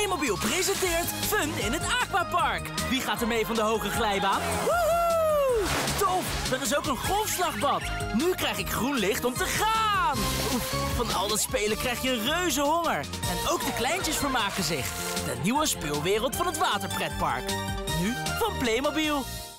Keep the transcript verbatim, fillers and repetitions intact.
Playmobil presenteert Fun in het Aquapark. Wie gaat er mee van de hoge glijbaan? Woehoe! Tof, er is ook een golfslagbad. Nu krijg ik groen licht om te gaan. Oef, van al dat spelen krijg je een reuze honger. En ook de kleintjes vermaken zich. De nieuwe speelwereld van het waterpretpark. Nu van Playmobil.